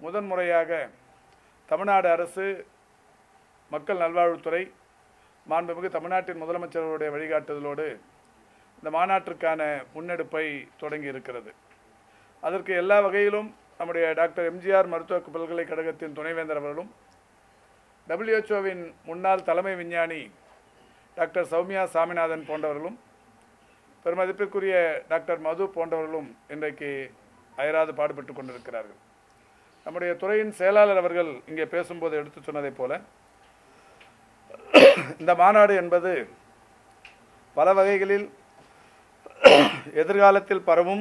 முதன்முறையாக தமிழ்நாடு அரசு மக்கள் நல்வாழ்வுத்துறை மாண்புமிகு தமிழ்நாட்டின் முதலமைச்சர்களுடைய வழிகாட்டுதலோடு இந்த மாநாட்டிற்கான முன்னெடுப்பை தொடங்கி இருக்கிறது. அதற்கு எல்லா வகையிலும் நம்முடைய டாக்டர் எம்ஜிஆர் மருத்துவ பல்கலைக்கழகத்தின் துணைவேந்தர் அவர்களும் WHO-வின் முன்னாள் தலைமை விஞ்ஞானி டாக்டர் சௌமியா சாமிநாதன் போன்றவர்களும் பெருமதிப்பிற்குரிய டாக்டர் மது போன்றவர்களும் இன்றைக்கு அயராது பாடுபட்டு கொண்டிருக்கிறார்கள். நம்முடைய துறையின் செயலாளர் அவர்கள் இங்கே பேசும்போது எடுத்து சொன்னதைப் போல இந்த மாநாடு என்பது பல வகைகளில் எதிர்காலத்தில் பரவும்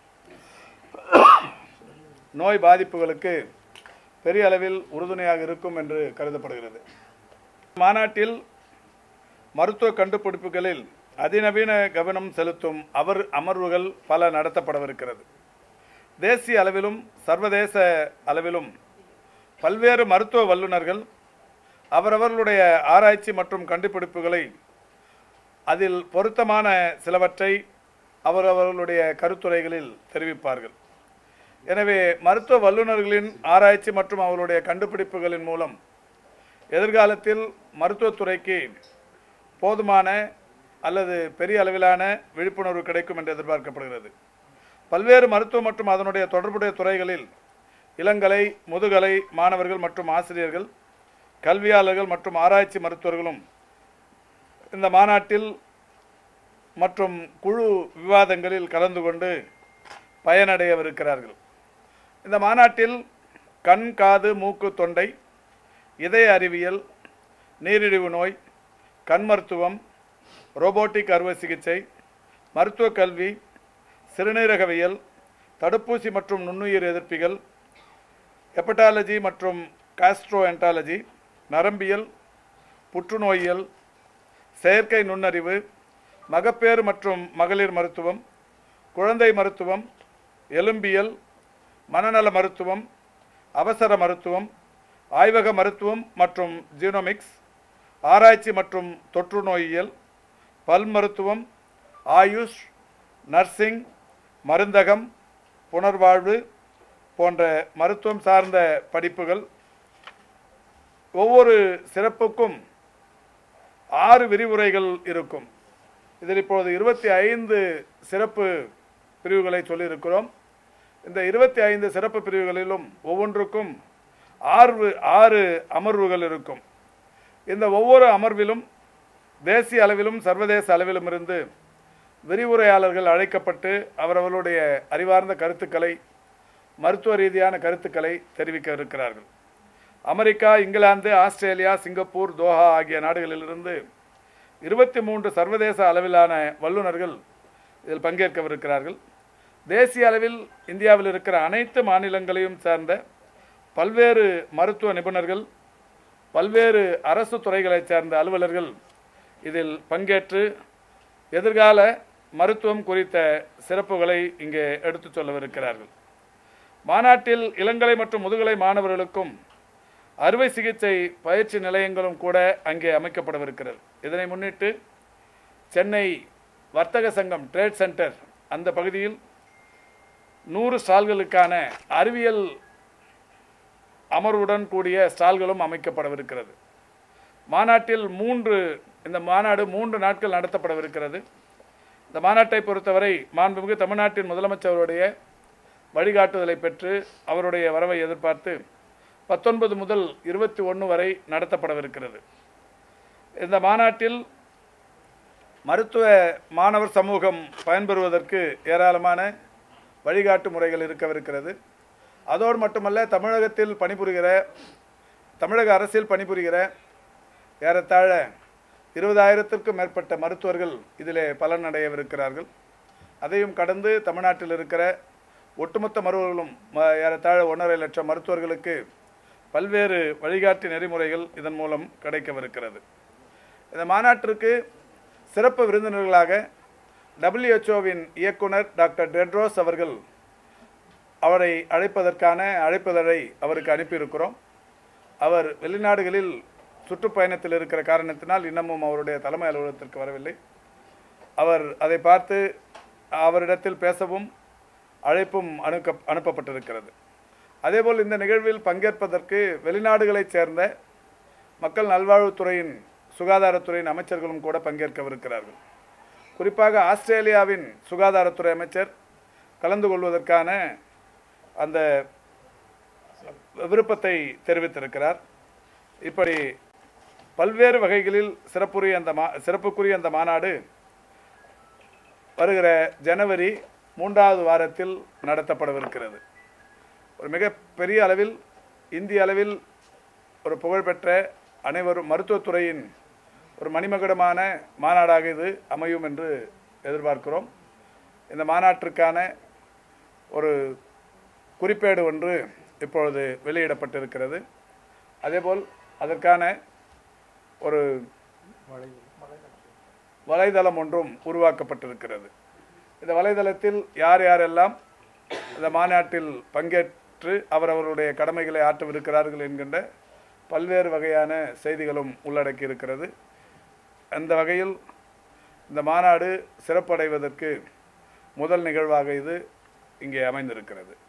நோய் பாதிப்புகளுக்கு பெரிய அளவில் உறுதுணையாக இருக்கும் என்று கருதப்படுகிறது. மாநாட்டில் மருத்துவ கண்டுபிடிப்புகளில் அதிநவீன கவனம் செலுத்தும் அமர்வுகள் பல நடத்தப்படவிருக்கிறது. தேசிய அளவிலும் சர்வதேச அளவிலும் பல்வேறு மருத்துவ வல்லுநர்கள் அவரவர்களுடைய ஆராய்ச்சி மற்றும் கண்டுபிடிப்புகளை அதில் பொருத்தமான சிலவற்றை அவரவர்களுடைய கருத்துரைகளில் தெரிவிப்பார்கள். எனவே மருத்துவ வல்லுநர்களின் ஆராய்ச்சி மற்றும் அவர்களுடைய கண்டுபிடிப்புகளின் மூலம் எதிர்காலத்தில் மருத்துவத்துறைக்கு போதுமான அல்லது பெரிய அளவிலான விழிப்புணர்வு கிடைக்கும் என்று எதிர்பார்க்கப்படுகிறது. பல்வேறு மருத்துவ மற்றும் அதனுடைய தொடர்புடைய துறைகளில் இளங்கலை, முதுகலை மாணவர்கள் மற்றும் ஆசிரியர்கள், கல்வியாளர்கள் மற்றும் ஆராய்ச்சி மருத்துவர்களும் இந்த மாநாட்டில் மற்றும் குழு விவாதங்களில் கலந்து கொண்டு பயனடையவிருக்கிறார்கள். இந்த மாநாட்டில் கண், காது, மூக்கு, தொண்டை, இதய அறிவியல், நீரிழிவு நோய், கண் மருத்துவம், ரோபோட்டிக் அறுவை சிகிச்சை, மருத்துவ கல்வி, சிறுநீரகவியல், தடுப்பூசி மற்றும் நுண்ணுயிர் எதிர்ப்பிகள், ஹெப்படாலஜி மற்றும் காஸ்ட்ரோஎன்டாலஜி, நரம்பியல், புற்றுநோயியல், செயற்கை நுண்ணறிவு, மகப்பேறு மற்றும் மகளிர் மருத்துவம், குழந்தை மருத்துவம், எலும்பியல், மனநல மருத்துவம், அவசர மருத்துவம், ஆய்வக மருத்துவம் மற்றும் ஜீனோமிக்ஸ், ஆராய்ச்சி மற்றும் தொற்று நோயியல், பல் மருத்துவம், ஆயுஷ், நர்சிங், மருந்தகம், புனர்வாழ்வு போன்ற மருத்துவம் சார்ந்த படிப்புகள். ஒவ்வொரு சிறப்புக்கும் 6 விரிவுரைகள் இருக்கும். இதில் இப்போது 25 சிறப்பு பிரிவுகளை சொல்லியிருக்கிறோம். இந்த 25 சிறப்பு பிரிவுகளிலும் ஒவ்வொன்றுக்கும் 6 அமர்வுகள் இருக்கும். இந்த ஒவ்வொரு அமர்விலும் தேசிய அளவிலும் சர்வதேச அளவிலும் இருந்து விரிவுரையாளர்கள் அழைக்கப்பட்டு அவரவர்களுடைய அறிவார்ந்த கருத்துக்களை, மருத்துவ ரீதியான கருத்துக்களை தெரிவிக்க இருக்கிறார்கள். America, England, Australia, Singapore, Doha ஆகிய நாடுகளிலிருந்து 23 சர்வதேச அளவிலான வல்லுநர்கள் இதில் பங்கேற்கவிருக்கிறார்கள். தேசிய அளவில் இந்தியாவில் இருக்கிற அனைத்து மாநிலங்களையும் சார்ந்த பல்வேறு மருத்துவ நிபுணர்கள், பல்வேறு அரசு துறைகளைச் சேர்ந்த அலுவலர்கள் இதில் பங்கேற்று எதிர்கால மருத்துவம் குறித்த சிறப்புகளை இங்கே எடுத்துச் சொல்லவிருக்கிறார்கள். மாநாட்டில் இளங்கலை மற்றும் முதுகலை மாணவர்களுக்கும் அறுவை சிகிச்சை பயிற்சி நிலையங்களும் கூட அங்கே அமைக்கப்படவிருக்கிறது. இதனை முன்னிட்டு சென்னை வர்த்தக சங்கம் ட்ரேட் சென்டர் அந்த பகுதியில் 100 ஸ்டால்களுக்கான அறிவியல் அமர்வுடன் கூடிய ஸ்டால்களும் அமைக்கப்படவிருக்கிறது. இந்த மாநாடு 3 நாட்கள் நடத்தப்படவிருக்கிறது. இந்த மாநாட்டை பொறுத்தவரை மாண்புமிகு தமிழ்நாட்டின் முதலமைச்சருடைய வழிகாட்டுதலை பெற்று அவருடைய வரவை எதிர்பார்த்து 19 முதல் 21 வரை நடத்தப்படவிருக்கிறது. இந்த மாநாட்டில் மருத்துவ மாணவர் சமூகம் பயன்பெறுவதற்கு ஏராளமான வழிகாட்டு முறைகள் இருக்கவிருக்கிறது. அதோடு மட்டுமல்ல, தமிழக அரசில் பணிபுரிகிற ஏறத்தாழ 20,000க்கும் மேற்பட்ட மருத்துவர்கள் இதிலே பலனடையவிருக்கிறார்கள். அதையும் கடந்து தமிழ்நாட்டில் இருக்கிற ஒட்டுமொத்த மருத்துவர்களும் ஏறத்தாழ 1.5 லட்சம் மருத்துவர்களுக்கு பல்வேறு வழிகாட்டு நெறிமுறைகள் இதன் மூலம் கிடைக்கவிருக்கிறது. இந்த மாநாட்டிற்கு சிறப்பு விருந்தினர்களாக WHO-வின் இயக்குனர் டாக்டர் டெட்ரோஸ் அவர்கள் அவரை அழைப்பதற்கான அழைப்புதழை அவருக்கு அனுப்பியிருக்கிறோம். அவர் வெளிநாடுகளில் சுற்றுப்பயணத்தில் இருக்கிற காரணத்தினால் இன்னமும் அவருடைய தலைமை அலுவலகத்திற்கு வரவில்லை. அவர் அதை பார்த்து அவரிடத்தில் பேசவும் அழைப்பும் அனுப்பப்பட்டிருக்கிறது. அதேபோல் இந்த நிகழ்வில் பங்கேற்பதற்கு வெளிநாடுகளைச் சேர்ந்த மக்கள் நல்வாழ்வுத்துறையின் சுகாதாரத்துறையின் அமைச்சர்களும் கூட பங்கேற்கவிருக்கிறார்கள். குறிப்பாக ஆஸ்திரேலியாவின் சுகாதாரத்துறை அமைச்சர் கலந்து கொள்வதற்கான அந்த விருப்பத்தை தெரிவித்திருக்கிறார். இப்படி பல்வேறு வகைகளில் சிறப்புக்குரிய அந்த மாநாடு வருகிற ஜனவரி 3வது வாரத்தில் நடத்தப்படவிருக்கிறது. ஒரு மிக பெரிய அளவில் இந்திய அளவில் ஒரு புகழ்பெற்ற அனைவரும் மருத்துவத்துறையின் ஒரு மணிமகுடமான மாநாடாக இது அமையும் என்று எதிர்பார்க்கிறோம். இந்த மாநாட்டிற்கான ஒரு குறிப்பேடு ஒன்று இப்பொழுது வெளியிடப்பட்டிருக்கிறது. அதேபோல் அதற்கான ஒரு வலைதளம் ஒன்றும் உருவாக்கப்பட்டிருக்கிறது. இந்த வலைதளத்தில் யார் யாரெல்லாம் இந்த மாநாட்டில் பங்கேற்று அவரவருடைய கடமைகளை ஆற்றவிருக்கிறார்கள் என்கின்ற பல்வேறு வகையான செய்திகளும் உள்ளடக்கி இருக்கிறது. அந்த வகையில் இந்த மாநாடு சிறப்படைவதற்கு முதல் நிகழ்வாக இது இங்கே அமைந்திருக்கிறது.